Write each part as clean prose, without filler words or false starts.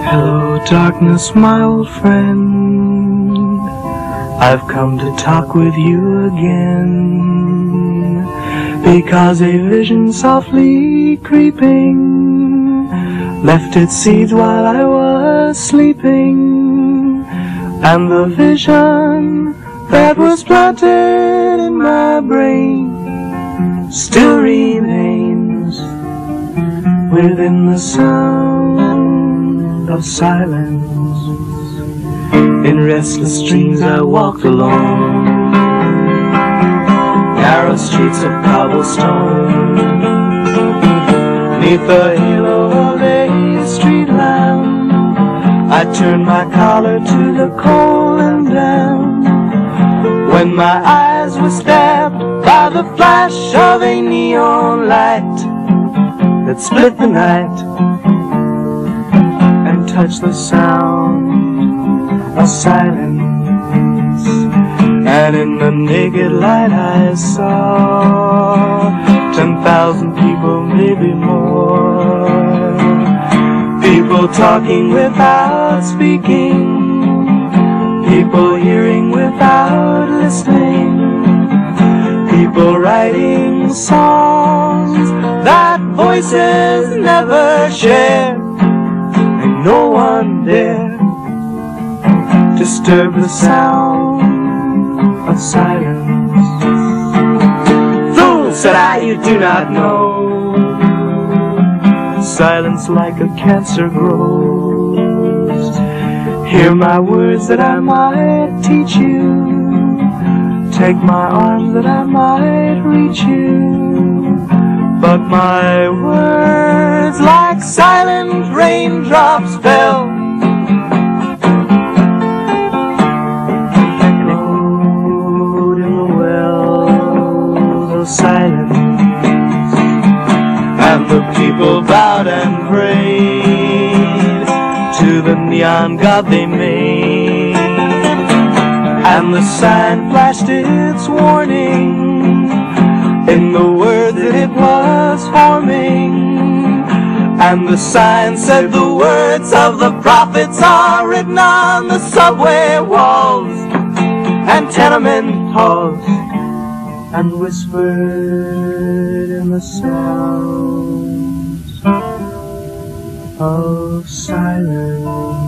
Hello, darkness, my old friend. I've come to talk with you again, because a vision softly creeping left its seeds while I was sleeping, and the vision that was planted in my brain still remains within the sound of silence. In restless dreams I walked along narrow streets of cobblestone, neath the halo of a street lamp. I turned my collar to the cold and damp, when my eyes were stabbed by the flash of a neon light that split the night and touched the sound of silence. And in the naked light I saw 10,000 people, maybe more, people talking without speaking, people hearing without listening, people writing songs that voices never share, and no one dare disturb the sound of silence. Fool, said I, you do not know, silence like a cancer grows. Hear my words that I might teach you, take my arms that I might reach you, but my words like silent raindrops fell, echoed in the wells of silence. And the people bowed and prayed to the neon god they made, and the sign flashed its warning in the words that it was forming, and the sign said the words of the prophets are written on the subway walls and tenement halls, and whispered in the sounds of silence.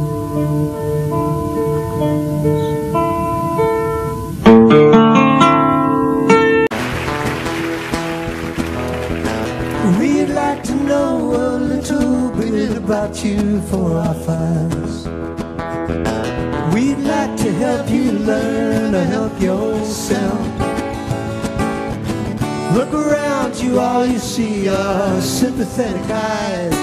We'd like to know a little bit about you for our files. We'd like to help you learn to help yourself. Look around you, all you see are sympathetic eyes,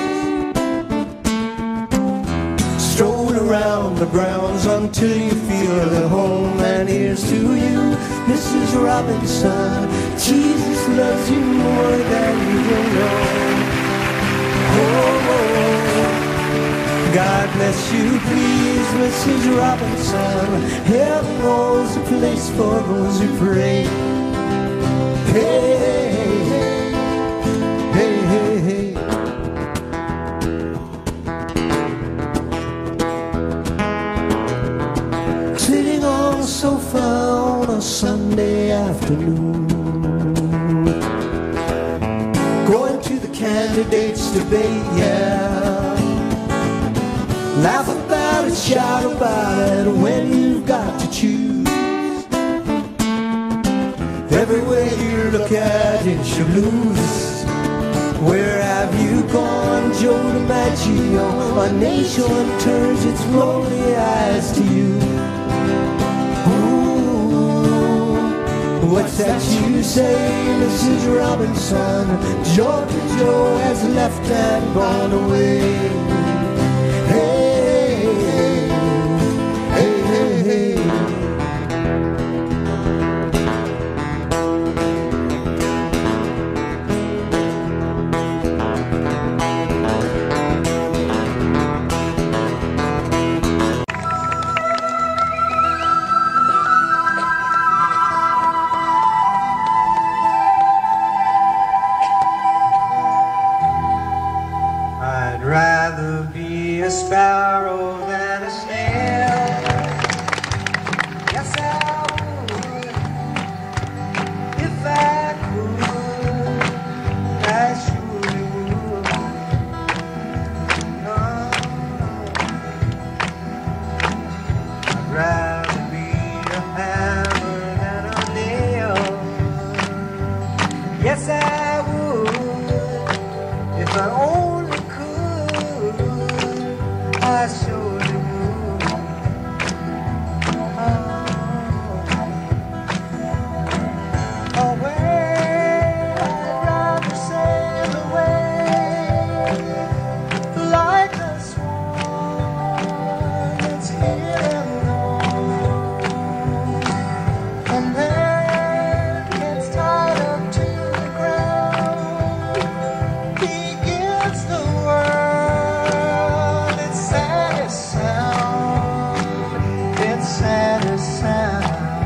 strolling around the grounds until you feel at home. And here's to you, Mrs. Robinson, Jesus loves you more than you will know. Oh, God bless you, please, Mrs. Robinson. Heaven holds a place for those who pray. Hey, hey, hey, hey. Sitting on the sofa on a Sunday afternoon, going to the candidates' debate, yeah. Laugh about it, shout about it when you've got to choose. Everywhere you look at it, you lose. Where have you gone, Joe DiMaggio? Our nation turns its lonely eyes to you. Ooh, what's that you say, Mrs. Robinson? Georgia Joe has left and gone away. Hey, hey, hey, hey. I'd rather be be a sparrow than a snail. Yes, I would if I could. I surely would. Oh, I'd rather be a hammer than a nail. Yes, I would if I only could. I surely would. Away, I'd rather sail away like the swan that's here and gone, and then gets tied up to the ground, begins the world, its saddest sound, its saddest sound.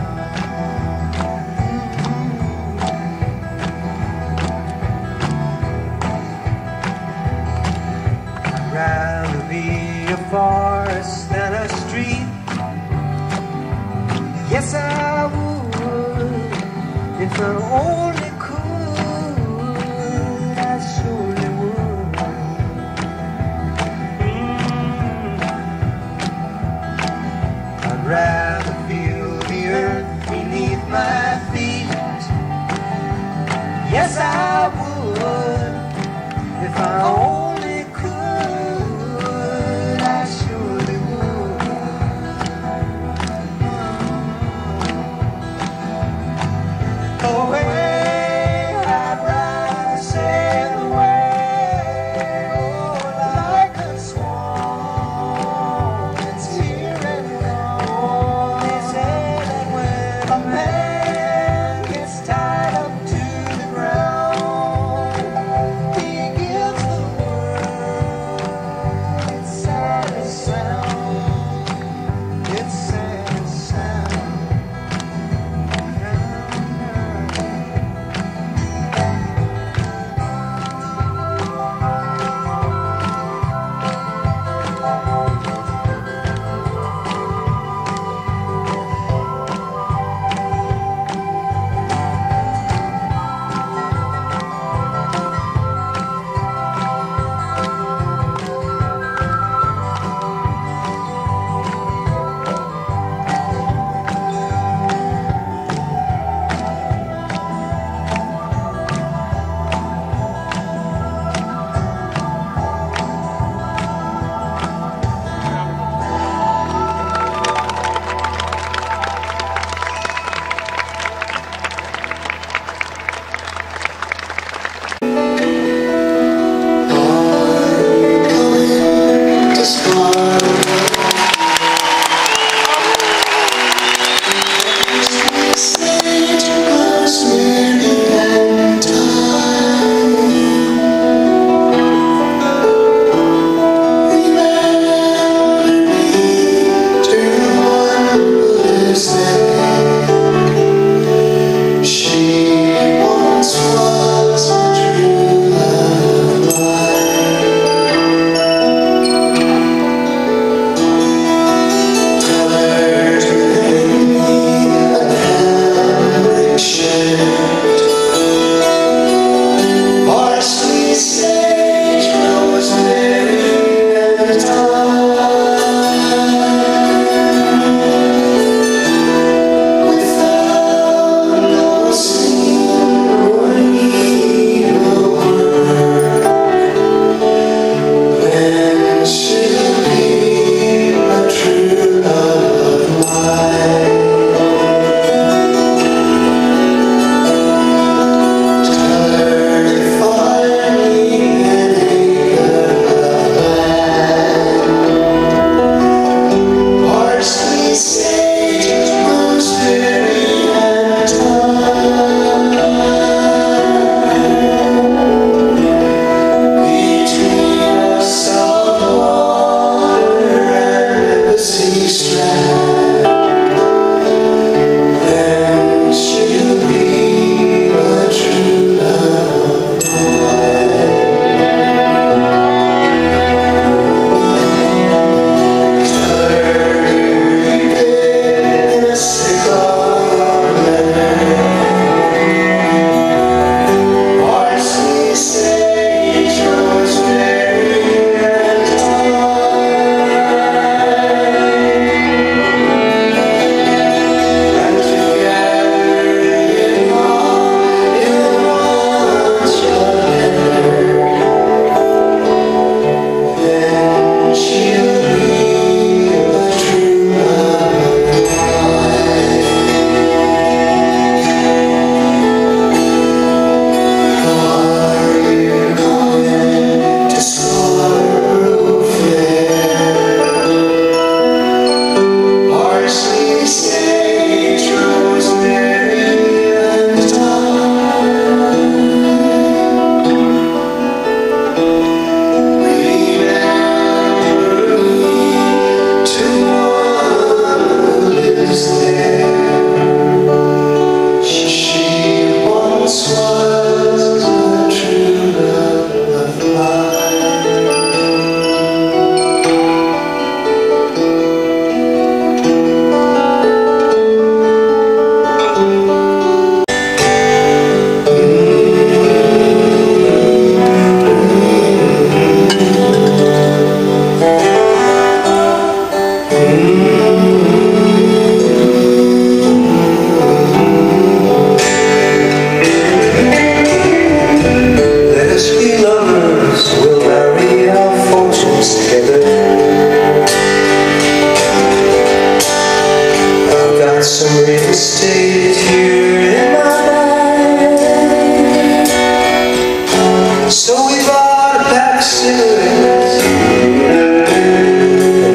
I'd rather be a forest than a street. Yes, I would if I only could. I surely would. I'd rather feel the earth beneath my feet. Yes, I would if I only could. I surely would. Away,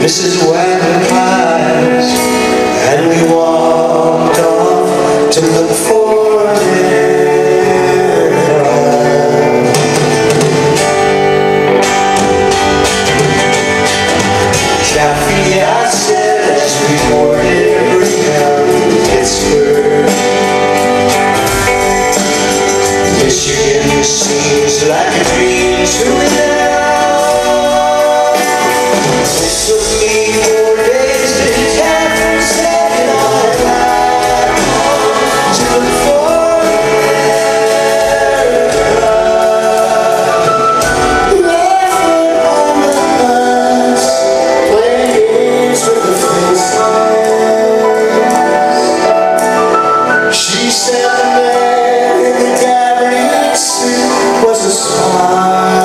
Mrs. Wagon Pies, and we walked off to look for America. Kathy, I said as we boarded Greyhound in Pittsburgh, Michigan seems like a dream to me now. It took me 4 days to get from Second Island to look for America. Laughing on the bus, playing games with the faces. She said the man in the galley suit was a spy.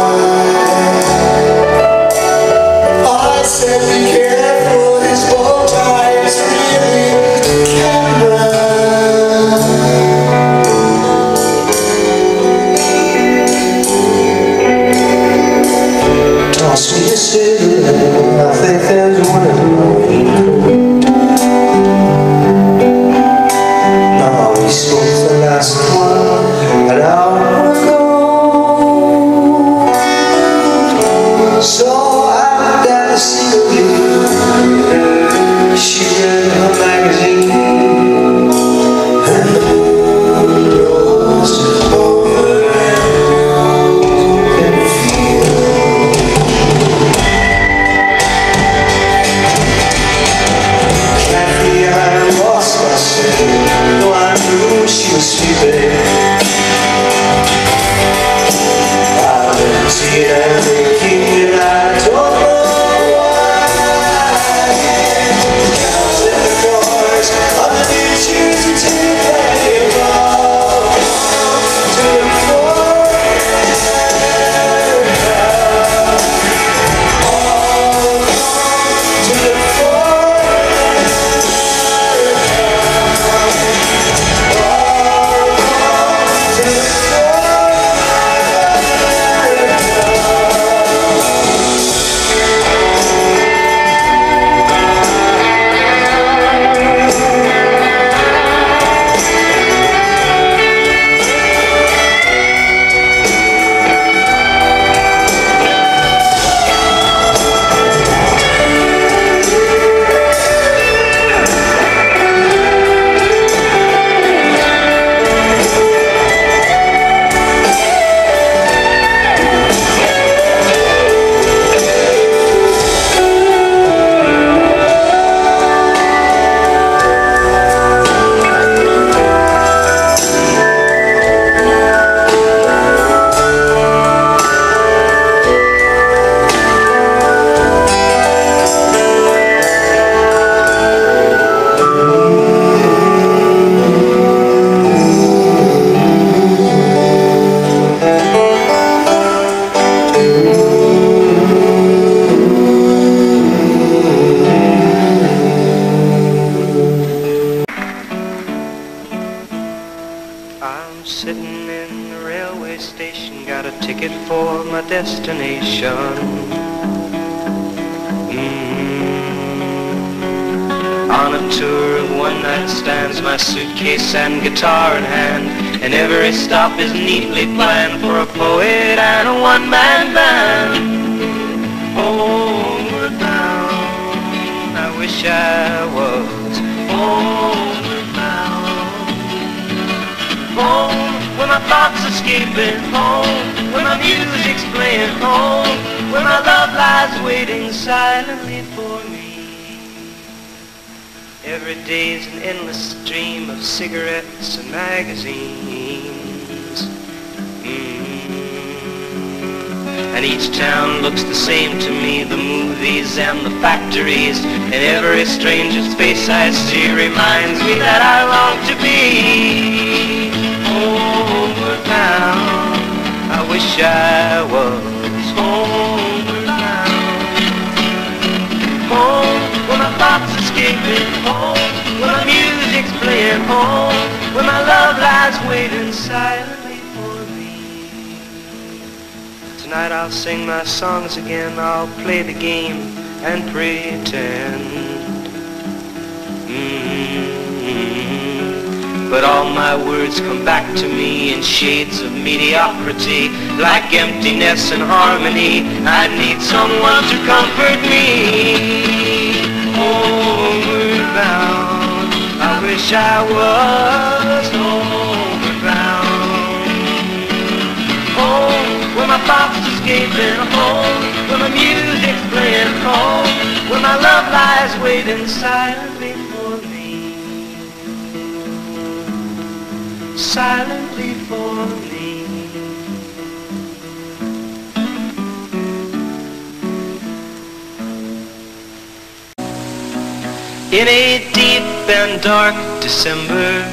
I said be careful, his bow tie is really camera. Toss me a cigarette, I think there's one in the raincoat. Now we smoked the last one an hour ago. So I looked at a single view. She read her magazine, and the moon rose over an open field. Kathy, I lost myself, though I knew she was sleeping. I didn't see it and thinking, and I don't know why. Counting the cards on the new shoes and take that you brought to look for America. All to look for I'm sitting in the railway station, got a ticket for my destination. On a tour of one-night stands, my suitcase and guitar in hand, and every stop is neatly planned for a poet and a one-man band. Homeward bound, I wish I was homeward bound. Home, where my thoughts escaping. Home, where my music's playing. Home, where my love lies waiting silently for me. Every day's an endless stream of cigarettes and magazines. And each town looks the same to me, the movies and the factories, and every stranger's face I see reminds me that I long to be homeward bound. I wish I was homeward bound. Home, where my thoughts escaping. Home, where my music's playing. Home, where my love lies waiting silently for me. Tonight I'll sing my songs again, I'll play the game and pretend. But all my words come back to me in shades of mediocrity, like emptiness and harmony. I need someone to comfort me. Homeward bound, I wish I was homeward bound. Home, where my thoughts escaping, home, where my music's playing, home, where my love lies waiting silently for me. Silently for me. In a deep and dark December,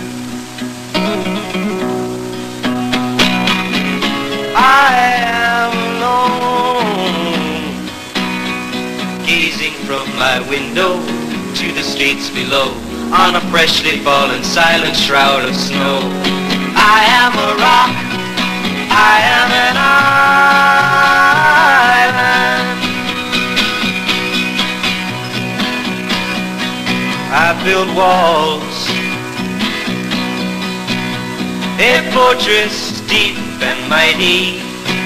I am alone, gazing from my window to the streets below, on a freshly fallen silent shroud of snow. I am a rock, I am an island. I build walls, a fortress deep and mighty,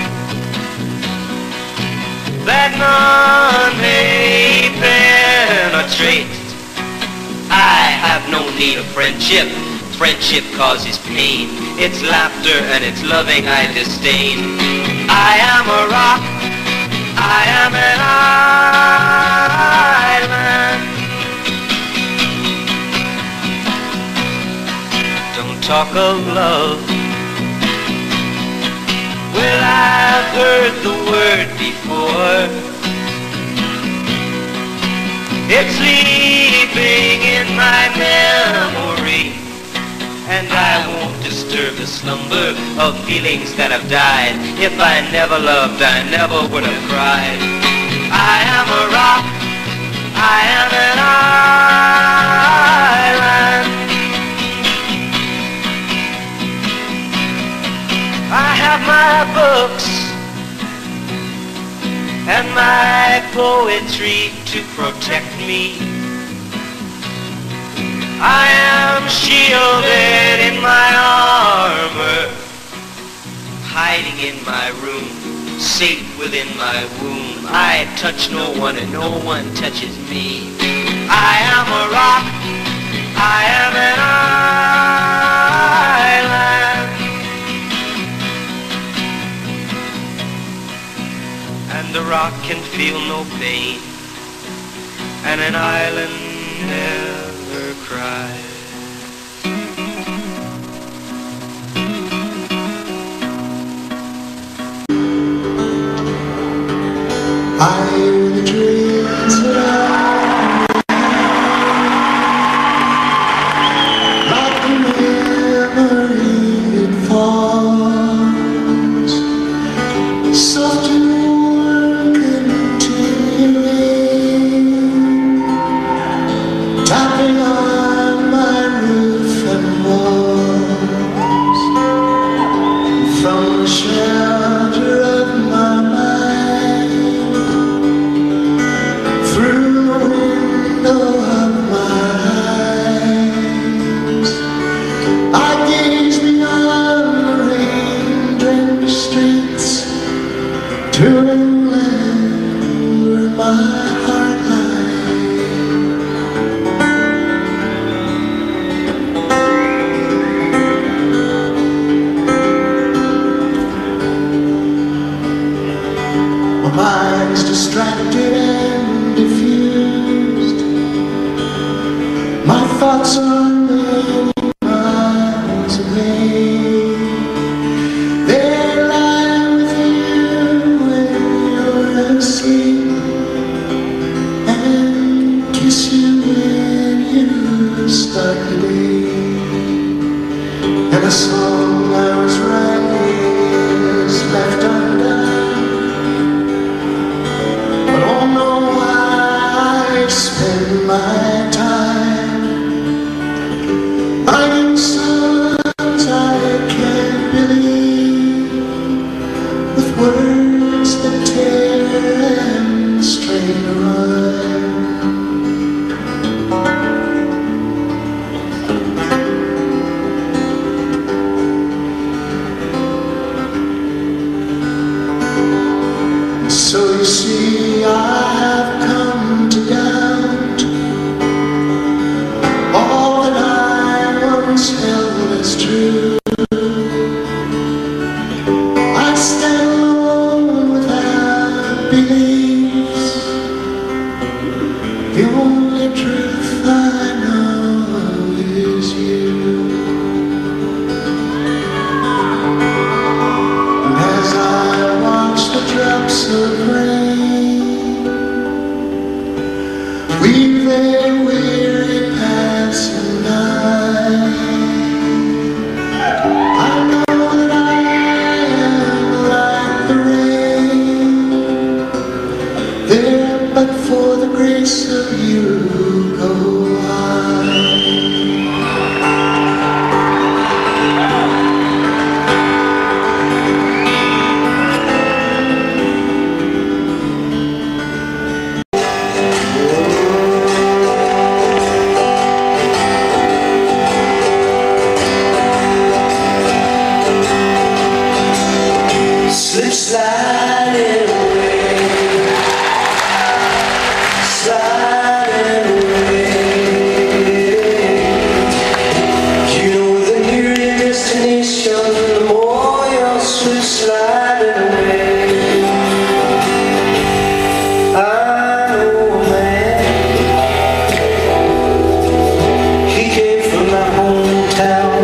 that none may penetrate. I have no need of friendship. Friendship causes pain. It's laughter and it's loving I disdain. I am a rock, I am an island. Don't talk of love. Well, I've heard the word before. It's sleeping in my memory, and I won't disturb the slumber of feelings that have died. If I never loved, I never would have cried. I am a rock, I am an island. I have my books and my poetry to protect me. I am shielded in my armor, hiding in my room, safe within my womb. I touch no one and no one touches me. I am a rock, I am an island. And a rock can feel no pain, and an island never cries. I hear the dreams that like the memory that falls, soft and warm continuing, tapping on my roof and walls, from the shelter of my mind, through the window of my eyes, I gaze beyond the rain-drenched streets to a land where my heart lies. My mind's distracted and diffused. My thoughts are many miles away. They lie with you when you're asleep, and kiss you when you start to leave. And a song I was writing is left undone. But oh no, I spend my time writing songs I can't believe, with words that tear and strain to run. but for the grace of you go I. Slip sliding away, sliding away. You know the nearer your destination, the more you'll slip sliding away. I know a man, he came from my hometown.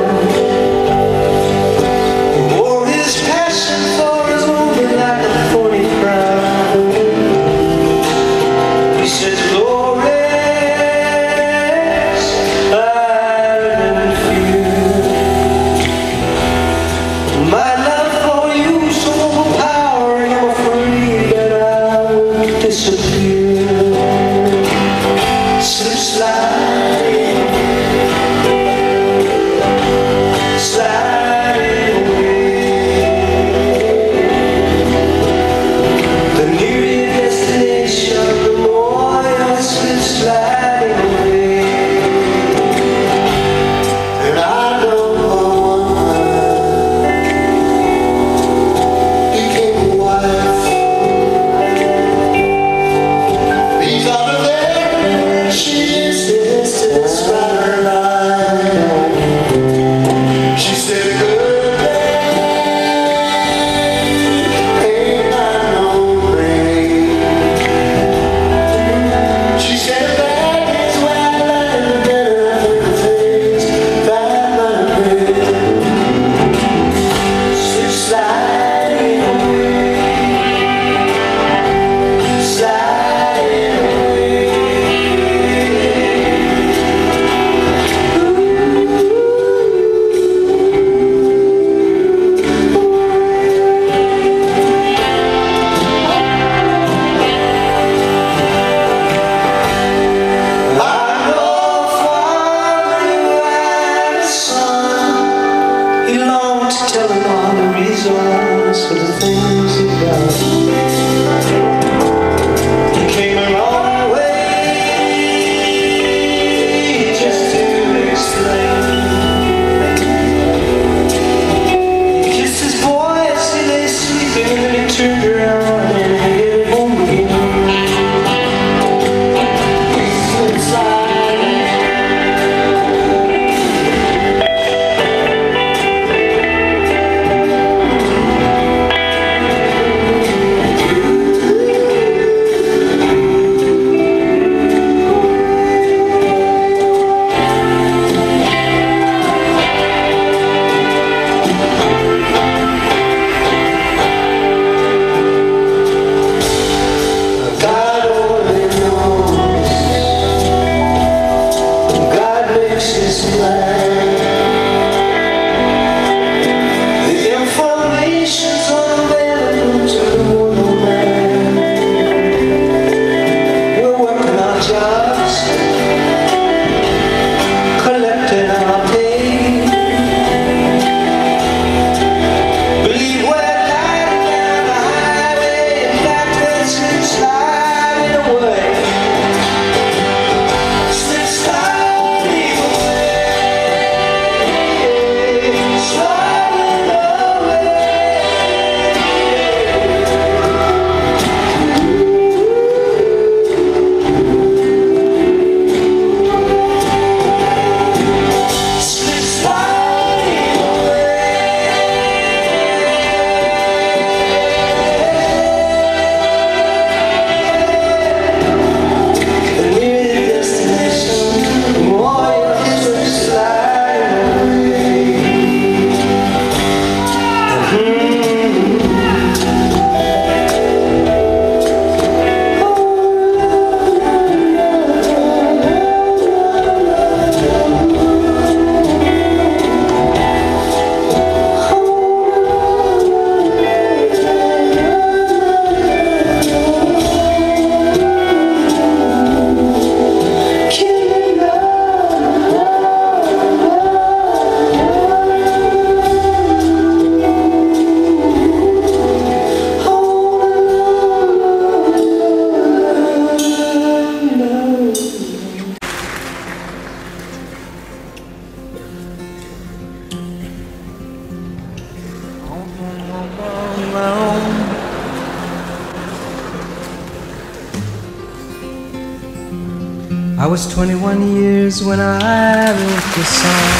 I was 21 years when I wrote this song.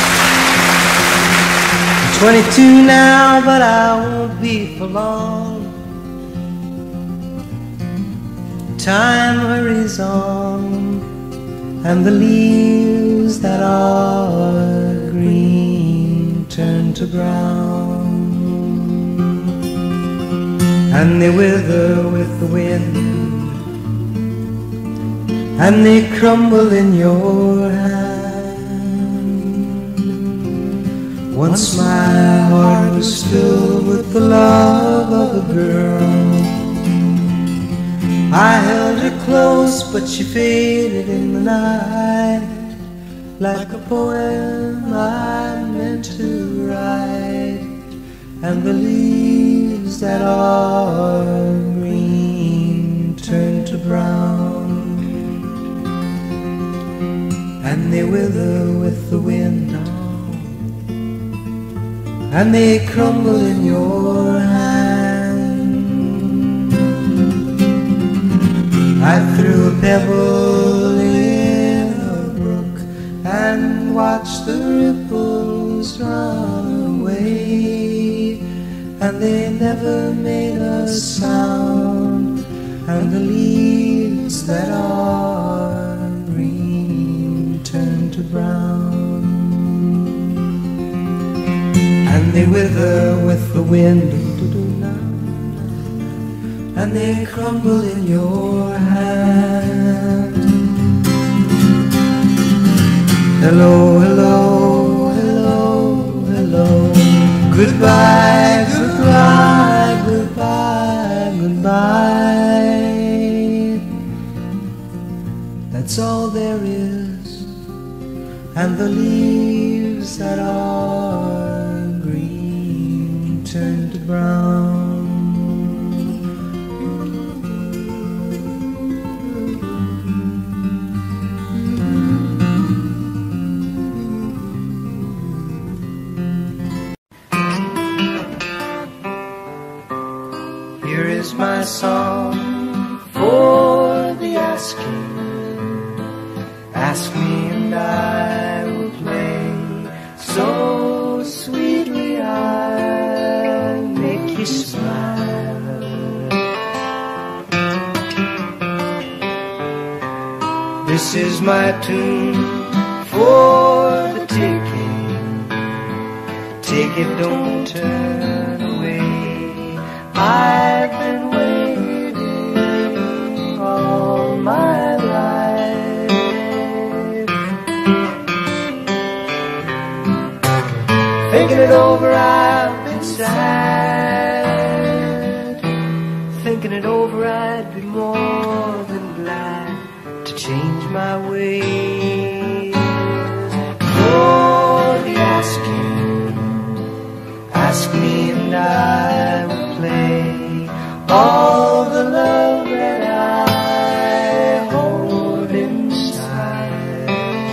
I'm 22 now, but I won't be for long. Time hurries on, and the leaves that are green turn to brown, and they wither with the wind, and they crumble in your hand. Once my heart was filled with the love of a girl. I held her close, but she faded in the night, like a poem I meant to write. And the leaves that are green turn to brown, and they wither with the wind, and they crumble in your hand. I threw a pebble in a brook and watched the ripples run away, and they never made a sound, and the leaves that are green turn to brown, and they wither with the wind, and they crumble in your hand. Hello, hello, hello, hello. Goodbye, goodbye, goodbye, goodbye. That's all there is, and the leaves that are green turn to brown. Here is my song for the asking. Ask me and I will play so sweetly I'll make you smile. This is my tune for the taking. Take it, don't turn away. I've been waiting all my life. Thinking it over, I've been sad. Thinking it over, I'd be more than glad to change my ways. For the asking, ask me and I will play all the love that I hold inside.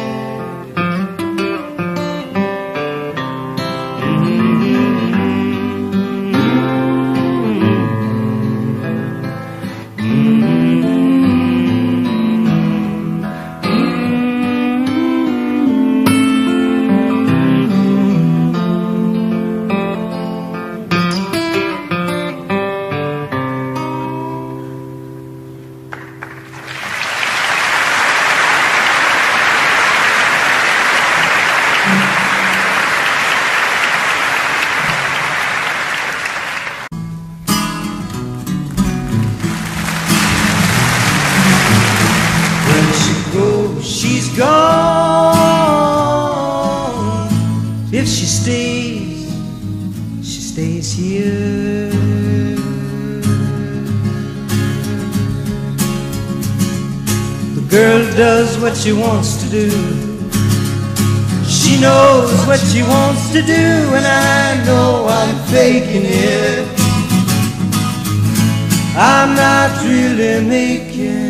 She's gone. If she stays here. The girl does what she wants to do. She knows what she wants to do, and I know I'm faking it. I'm not really making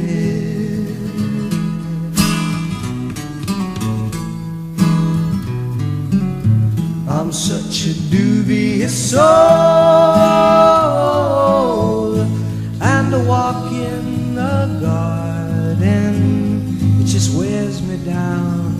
I'm such a dubious soul, and I walk in the garden just wears me down.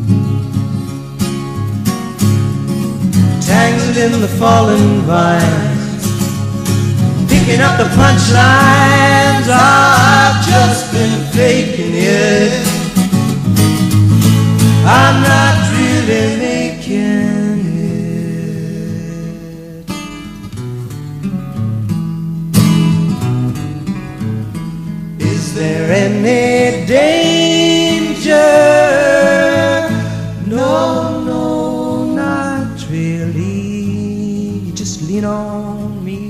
Tangled in the fallen vines, picking up the punchlines. I've just been faking it. I'm not really making it. Is there any danger? No, no, not really. You just lean on me.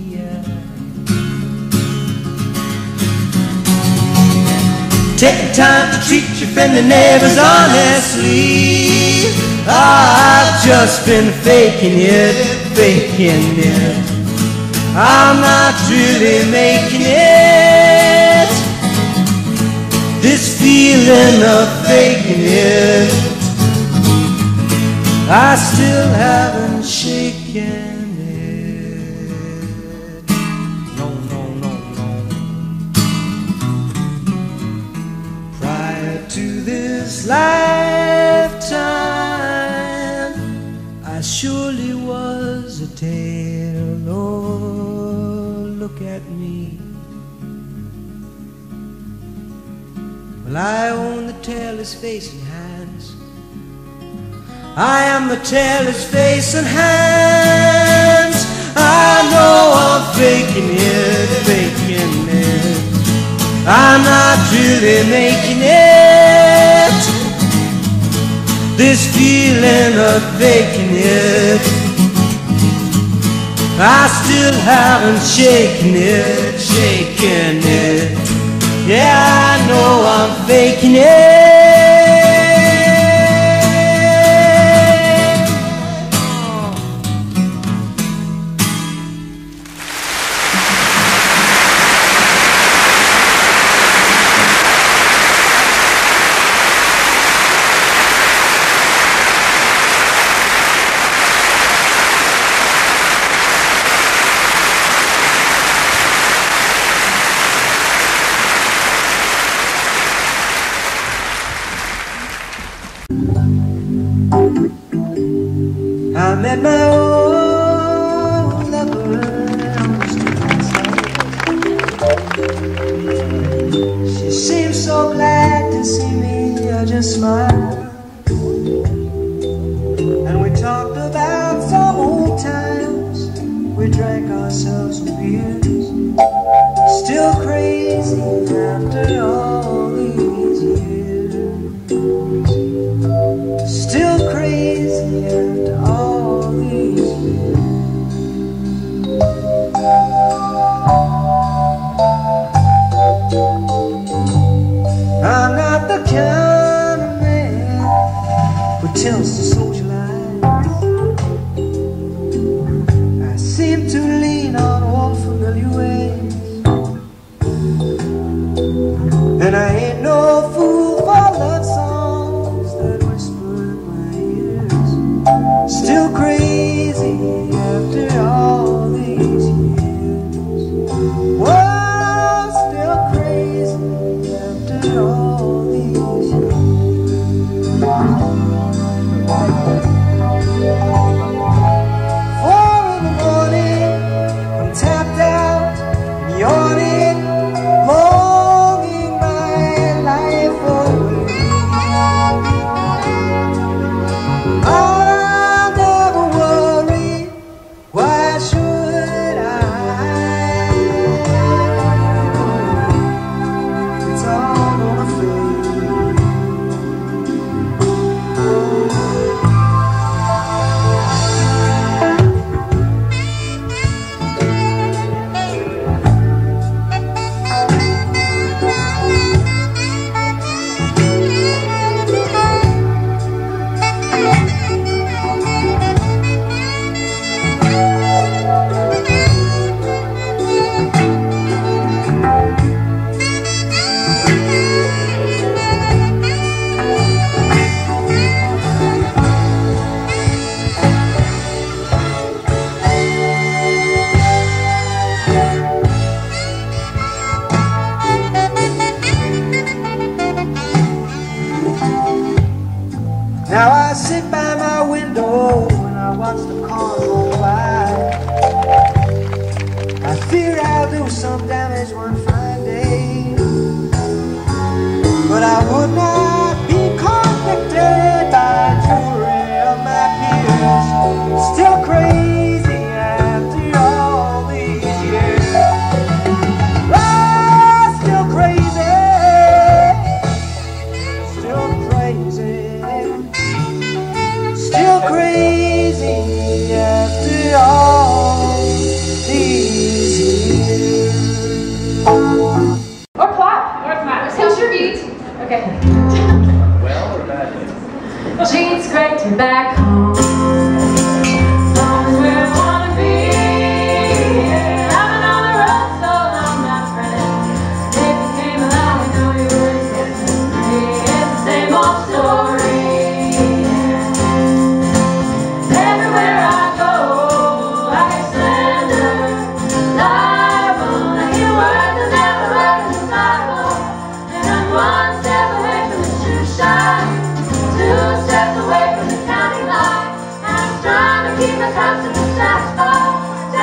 Take the time to treat your friendly neighbors honestly. I've just been faking it, faking it. I'm not really making it. This feeling of faking it, I still haven't shaken. Lifetime, I surely was a tale. Oh, look at me. Well, I own the tailless face and hands. I am the tailless face and hands. I know I'm faking it, faking it. I'm not really making it. This feeling of faking it, I still haven't shaken it, shaken it. Yeah, I know I'm faking it. I met my old lover on the street. She seemed so glad to see me, I just smiled. And we talked about some old times. We drank ourselves some beers. Still crazy after all these years. Still crazy after all these years. I'm not the kind of man who tells the social lies. I seem to lean on old familiar ways, and I ain't no fool for love songs that whisper in my ears. Still crazy after all these years. Whoa, still crazy after all these years. 4 in the morning, I'm tapped out, yawning, longing by Okay. Well or bad? Gee, it's great to be back home. Home's where I wanna be. I've been on the road so long, my friend. If you came along, I know you wouldn't get to me. It's the same old story. Everywhere I go, I get slandered, libel. I hear words that never read in the Bible. And I'm one step away from the shoe shine, 2 steps away from the county line. And I'm trying to keep my customers satisfied,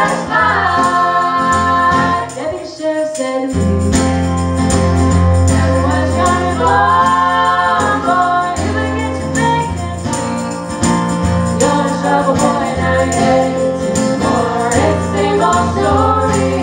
satisfied. Deputy Sheriff said to me, everyone's coming home, boy. You better get your vacancy. You're in trouble, boy, now you're headed to more. It's the same old story.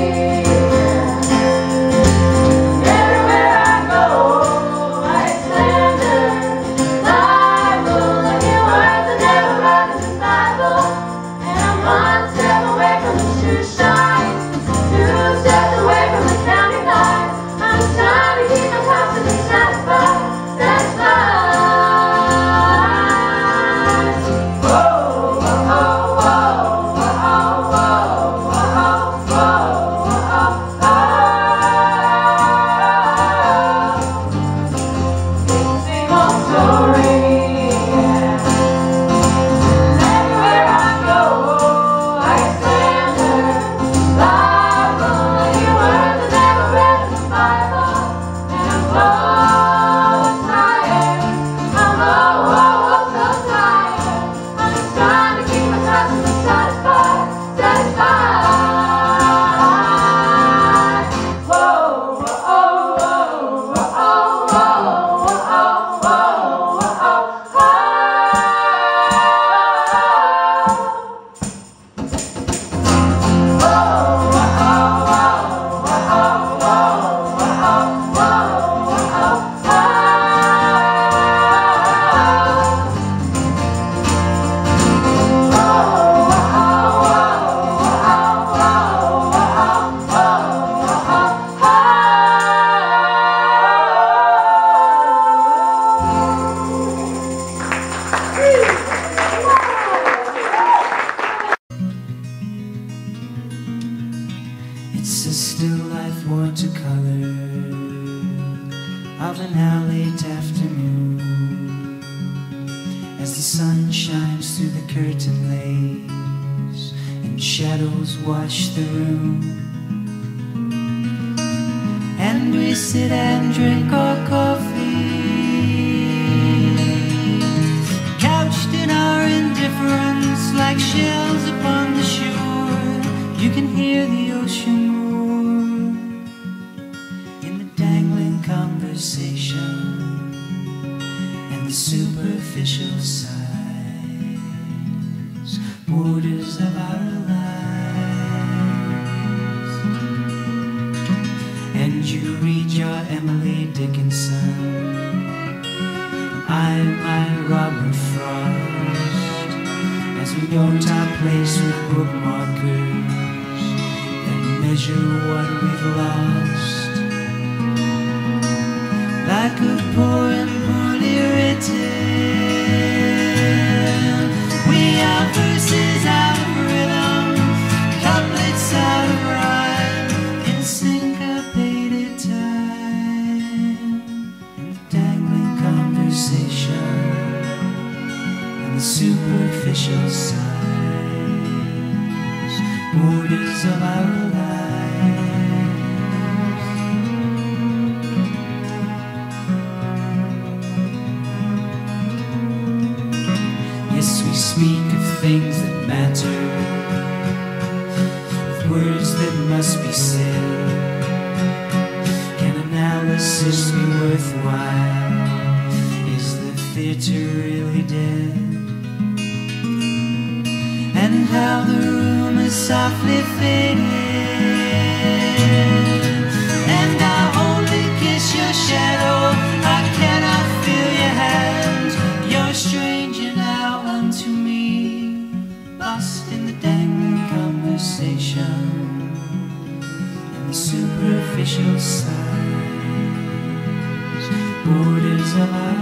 Everywhere I go, I get slandered, libel. I hear words that never read in the Bible. And I'm one step away from the shoe shine, 2 steps away from the county line. I'm trying to keep my customers satisfied, satisfied. Whoa, whoa, whoa, whoa, whoa, whoa, whoa, same old story. Everywhere I go, I get slandered, libel. I hear words that never read in the Bible. And I'm so tired. I'm so tired. I'm just trying to keep my customers satisfied, satisfied. Whoa, whoa, whoa, whoa, whoa, It's a still life watercolor of an late afternoon, as the sun shines through the curtain lace and shadows watch the room. And we sit and drink our coffee, couched in our indifference like shells upon the shore. You can hear the ocean roar in the dangling conversation and the superficial sighs, borders of our lives. And you read your Emily Dickinson, I my Robert Frost, as we note our place with bookmarkers that measure what we've lost. Like a poem poorly written, we are verses out of rhythm, couplets out of rhyme, in syncopated time, and the dangling conversation and the superficial sighs, borders of our lives. Yes, we speak of things that matter, with words that must be said. Can analysis be worthwhile? Is the theater really dead? And how the room is softly faded, and I only kiss your shadow, I cannot feel your hand. You're a stranger now unto me, lost in the dangling conversation and the superficial sighs, poor desires.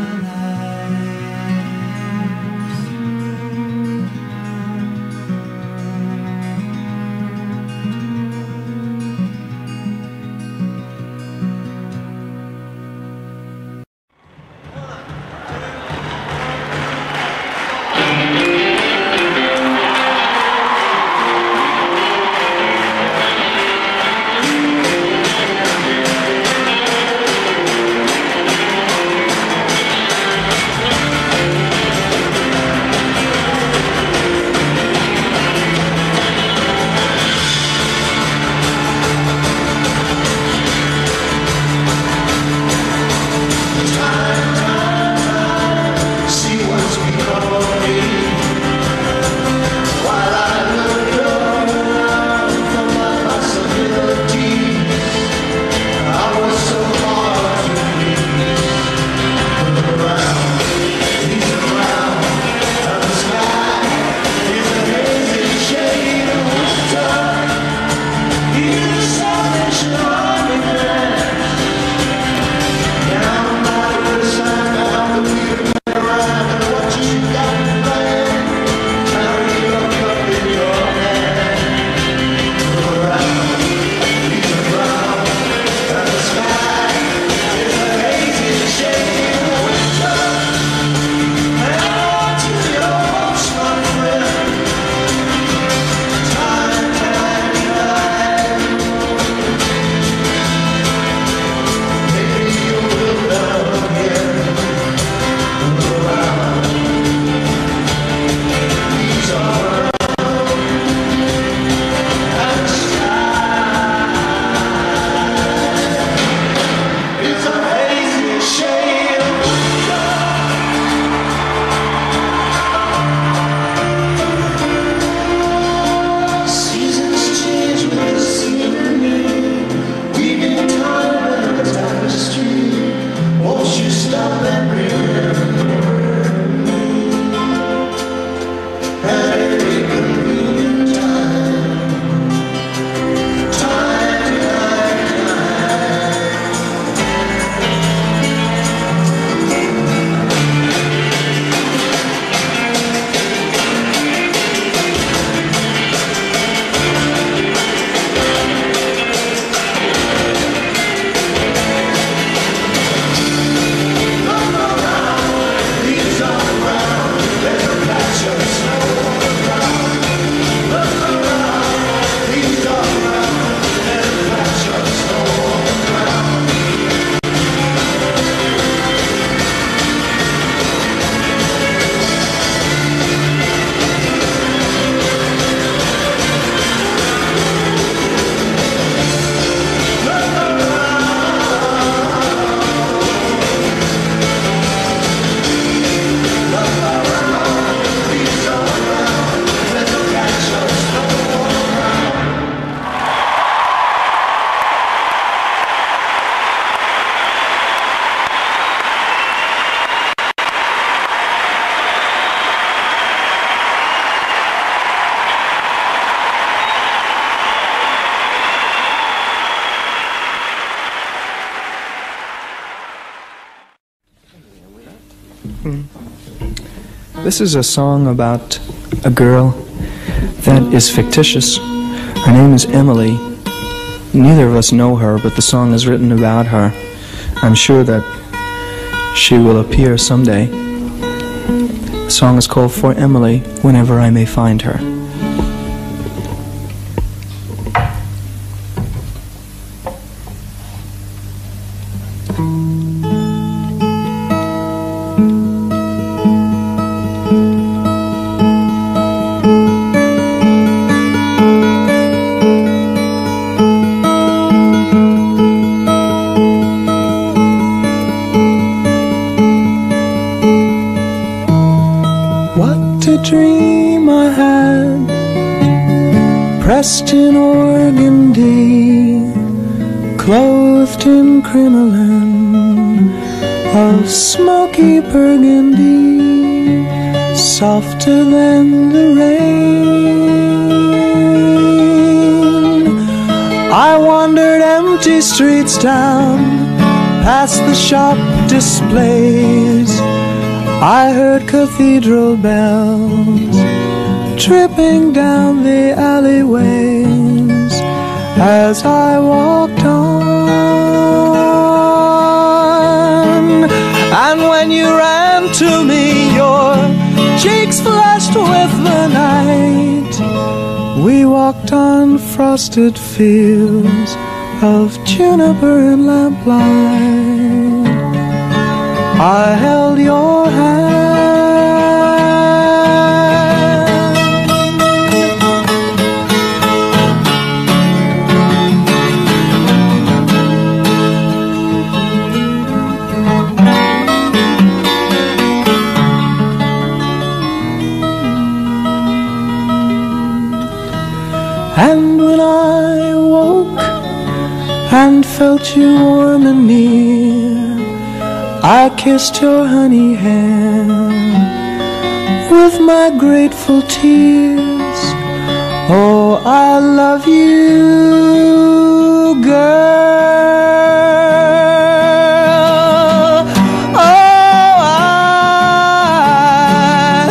This is a song about a girl that is fictitious. Her name is Emily. Neither of us know her, but the song is written about her. I'm sure that she will appear someday. The song is called For Emily, Whenever I May Find Her. Dream I had, pressed in organdy, clothed in crinoline of smoky burgundy, softer than the rain. I wandered empty streets down, past past the shop displays, I heard cathedral bells tripping down the alleyways as I walked on. And when you ran to me, your cheeks flushed with the night. We walked on frosted fields of juniper and lamplight. I held your hand. And when I woke and felt you warm and near, I kissed your honey hand with my grateful tears. Oh, I love you, girl. Oh, I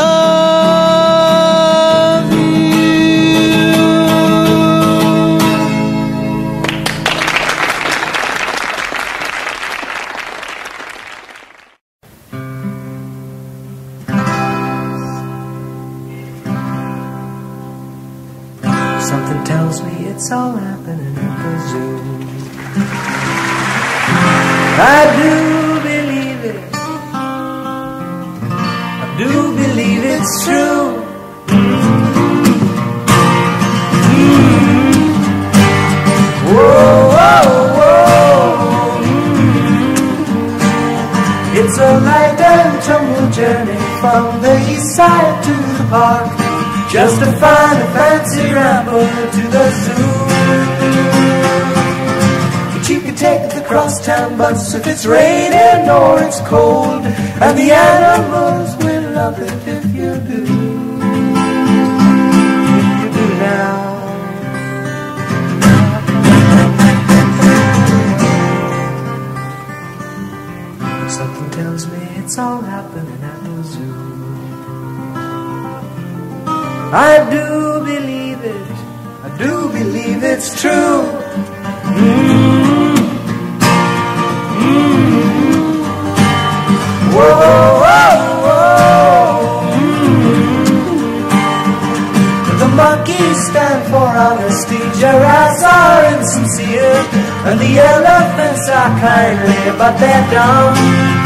love you. Something tells me it's all happening at the zoo. I do believe it. I do believe it's true. Whoa, whoa, whoa. It's a light and tumble journey from the east side to the park, just to find a fancy ramble to the zoo. But you can take the crosstown bus if it's raining or it's cold, and the animals will love it if you do. If you do now. Something tells me it's all happening at the zoo. I do believe it, I do believe it's true. Whoa, whoa, whoa. The monkeys stand for honesty, giraffes are insincere, and the elephants are kindly, but they're dumb.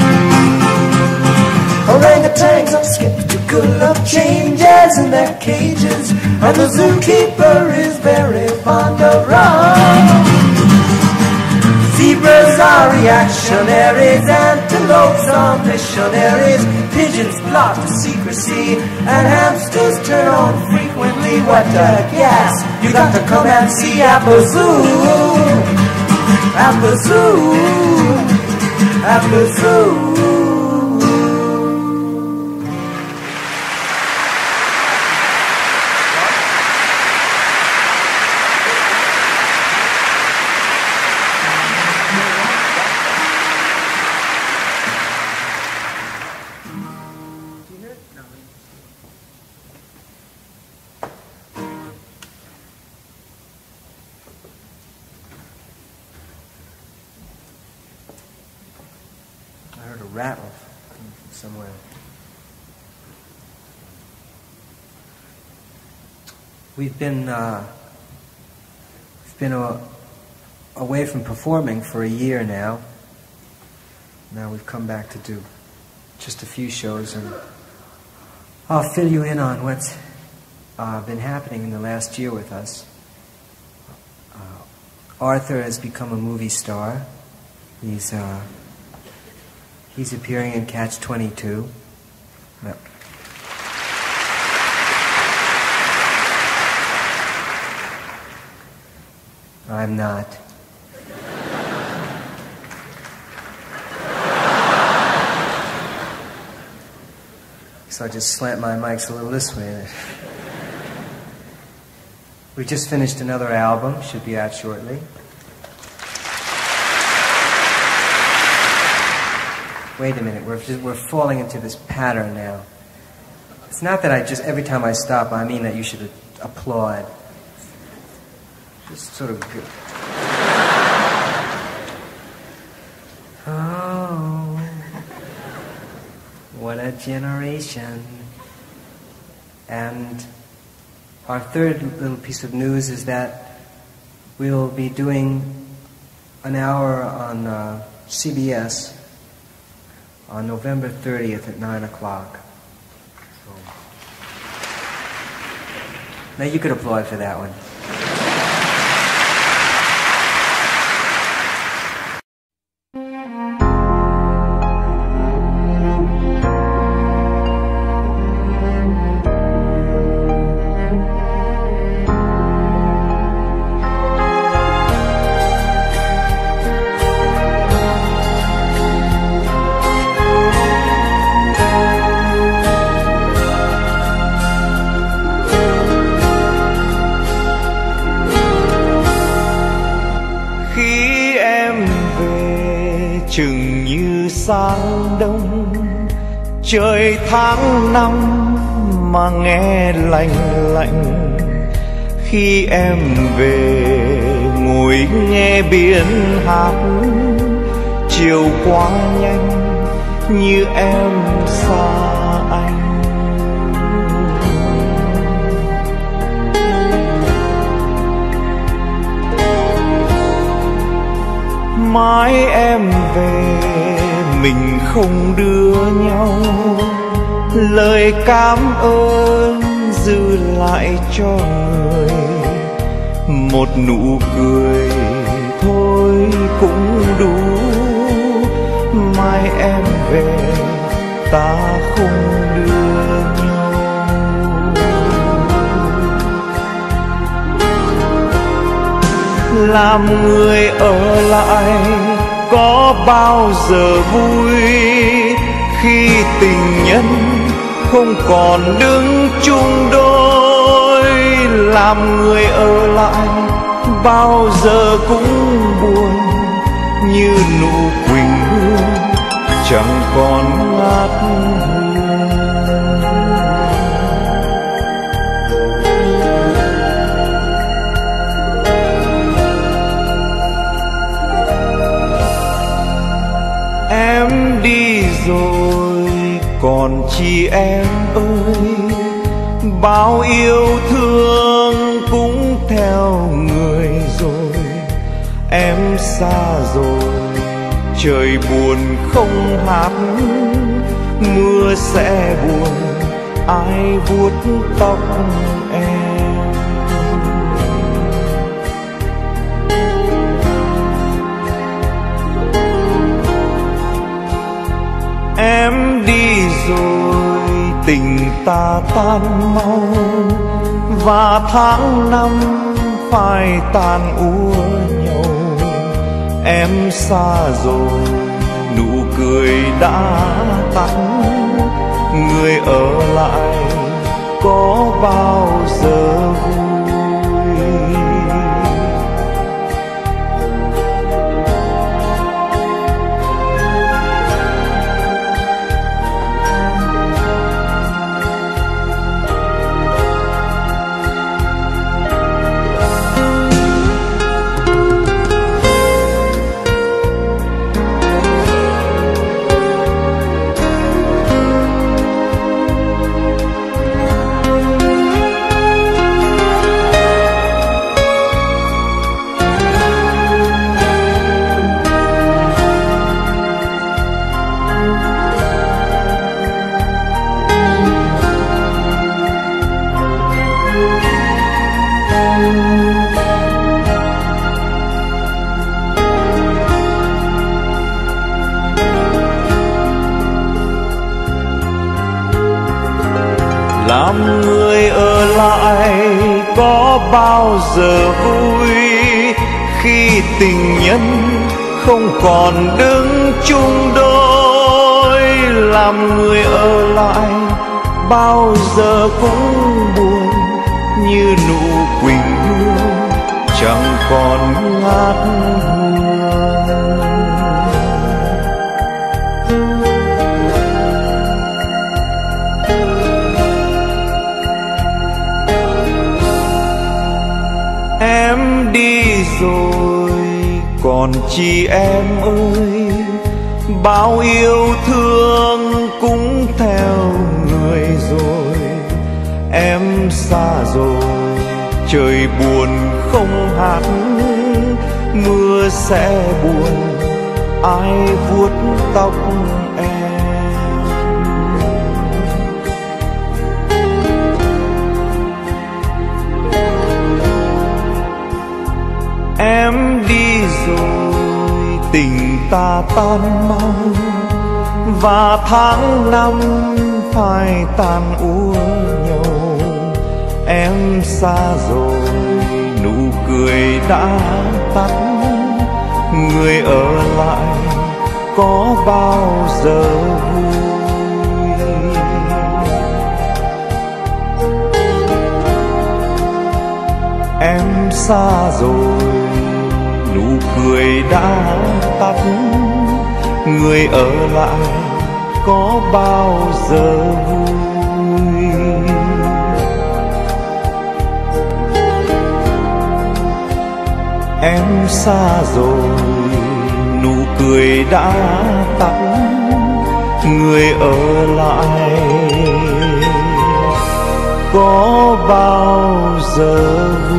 Orangutans are skeptical of changes in their cages, and the zookeeper is very fond of rum. Zebras are reactionaries, antelopes are missionaries, pigeons plot to secrecy, and hamsters turn on frequently. What a gas! You got to come and see Apple Zoo, Apple Zoo, Apple Zoo. I heard a rattle somewhere. We've been away from performing for a year now. Now we've come back to do just a few shows, and I'll fill you in on what's been happening in the last year with us. Arthur has become a movie star. He's appearing in Catch-22. No. I'm not. So I just slant my mics a little this way. We just finished another album, should be out shortly. wait a minute, we're falling into this pattern now. It's not that I just, every time I stop, I mean that you should applaud. Just sort of good. Oh, what a generation. And our third little piece of news is that we'll be doing an hour on CBS on November 30th at 9 o'clock. So. Now you could applaud for that one. Chừng như sáng đông trời tháng năm mà nghe lạnh lạnh. Khi em về ngồi nghe biển hát, chiều qua nhanh như em xa anh. Mãi em về mình không đưa nhau lời cảm ơn dư lại cho người. Một nụ cười thôi cũng đủ. Mai em về ta không đưa nhau. Làm người ở lại có bao giờ vui khi tình nhân không còn đứng chung đôi. Làm người ở lại bao giờ cũng buồn như nụ quỳnh hương chẳng còn ngát hương. Em đi rồi còn chi em ơi, bao yêu thương cũng theo người rồi. Em xa rồi trời buồn không hát, mưa sẽ buồn ai vuốt tóc em. Em đi rồi tình ta tan mau, và tháng năm phai tàn úa nhau. Em xa rồi nụ cười đã tắt, người ở lại có bao giờ vui. Làm người ở lại có bao giờ vui khi tình nhân không còn đứng chung đôi. Làm người ở lại bao giờ cũng buồn như nụ quỳnh hương chẳng còn ngát hương. chị em ơi, bao yêu thương cũng theo người rồi. Em xa rồi, trời buồn không hát, mưa sẽ buồn ai vuốt tóc em đi rồi, tình ta tan mau và tháng năm phải tàn úa nhau. Em xa rồi, nụ cười đã tắt, người ở lại có bao giờ vui. Em xa rồi, nụ cười đã tắt, người ở lại có bao giờ vui. Em xa rồi, nụ cười đã tắt, người ở lại có bao giờ vui.